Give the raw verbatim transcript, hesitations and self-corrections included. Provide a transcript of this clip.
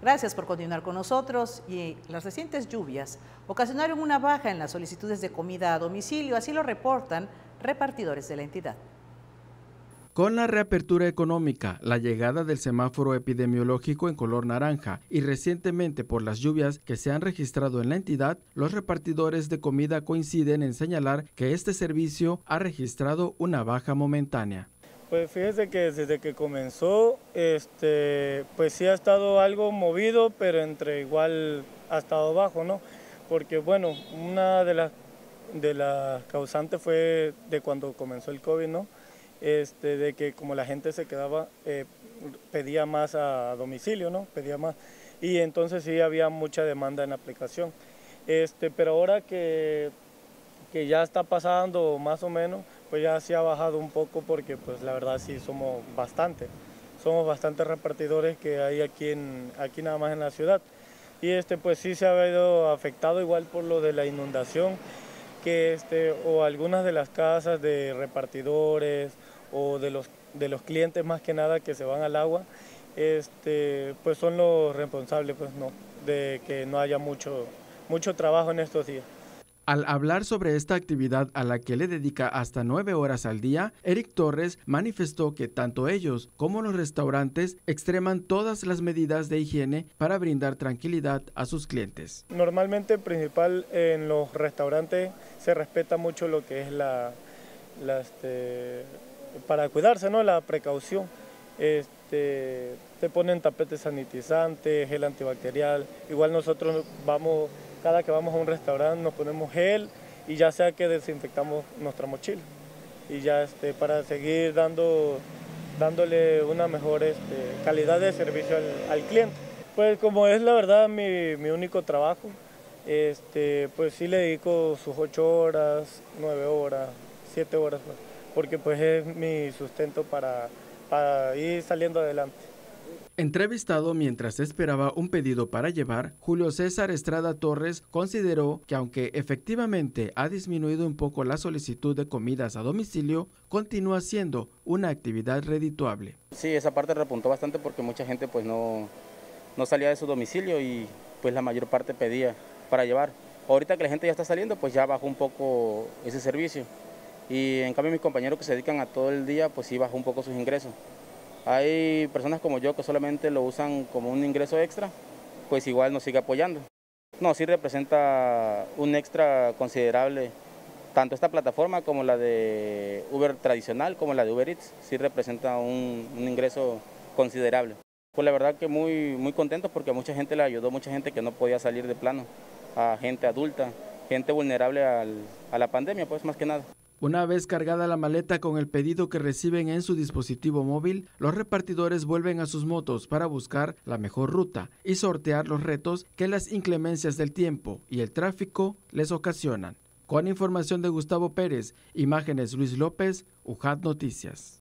Gracias por continuar con nosotros. Y las recientes lluvias ocasionaron una baja en las solicitudes de comida a domicilio, así lo reportan repartidores de la entidad. Con la reapertura económica, la llegada del semáforo epidemiológico en color naranja y recientemente por las lluvias que se han registrado en la entidad, los repartidores de comida coinciden en señalar que este servicio ha registrado una baja momentánea. Pues fíjese que desde que comenzó, este, pues sí ha estado algo movido, pero entre igual ha estado bajo, ¿no? Porque bueno, una de las, de las causantes fue de cuando comenzó el COVID, ¿no? Este, de que como la gente se quedaba, eh, pedía más a domicilio, ¿no? Pedía más. Y entonces sí había mucha demanda en la aplicación. Este, pero ahora que, que ya está pasando más o menos, pues ya se ha bajado un poco porque pues la verdad sí somos bastante. Somos bastantes repartidores que hay aquí, en, aquí nada más en la ciudad. Y este, pues sí se ha habido afectado igual por lo de la inundación, que este, o algunas de las casas de repartidores o de los, de los clientes más que nada que se van al agua, este, pues son los responsables pues, no, de que no haya mucho, mucho trabajo en estos días. Al hablar sobre esta actividad a la que le dedica hasta nueve horas al día, Eric Torres manifestó que tanto ellos como los restaurantes extreman todas las medidas de higiene para brindar tranquilidad a sus clientes. Normalmente, principal en los restaurantes se respeta mucho lo que es la, la este, para cuidarse, ¿no? La precaución. Este, te ponen tapetes sanitizantes, gel antibacterial. Igual nosotros vamos, cada que vamos a un restaurante nos ponemos gel y ya sea que desinfectamos nuestra mochila. Y ya este, para seguir dando, dándole una mejor este, calidad de servicio al, al cliente. Pues como es la verdad mi, mi único trabajo, este, pues sí le dedico sus ocho horas, nueve horas, siete horas, porque pues es mi sustento para, para ir saliendo adelante. Entrevistado mientras esperaba un pedido para llevar, Julio César Estrada Torres consideró que aunque efectivamente ha disminuido un poco la solicitud de comidas a domicilio, continúa siendo una actividad redituable. Sí, esa parte repuntó bastante porque mucha gente pues no, no salía de su domicilio y pues la mayor parte pedía para llevar. Ahorita que la gente ya está saliendo, pues ya bajó un poco ese servicio. Y en cambio mis compañeros que se dedican a todo el día, pues sí bajó un poco sus ingresos. Hay personas como yo que solamente lo usan como un ingreso extra, pues igual nos sigue apoyando. No, sí representa un extra considerable, tanto esta plataforma como la de Uber tradicional, como la de Uber Eats, sí representa un, un ingreso considerable. Pues la verdad que muy, muy contento porque a mucha gente le ayudó, mucha gente que no podía salir de plano, a gente adulta, gente vulnerable al, a la pandemia, pues más que nada. Una vez cargada la maleta con el pedido que reciben en su dispositivo móvil, los repartidores vuelven a sus motos para buscar la mejor ruta y sortear los retos que las inclemencias del tiempo y el tráfico les ocasionan. Con información de Gustavo Pérez, imágenes Luis López, U J A T Noticias.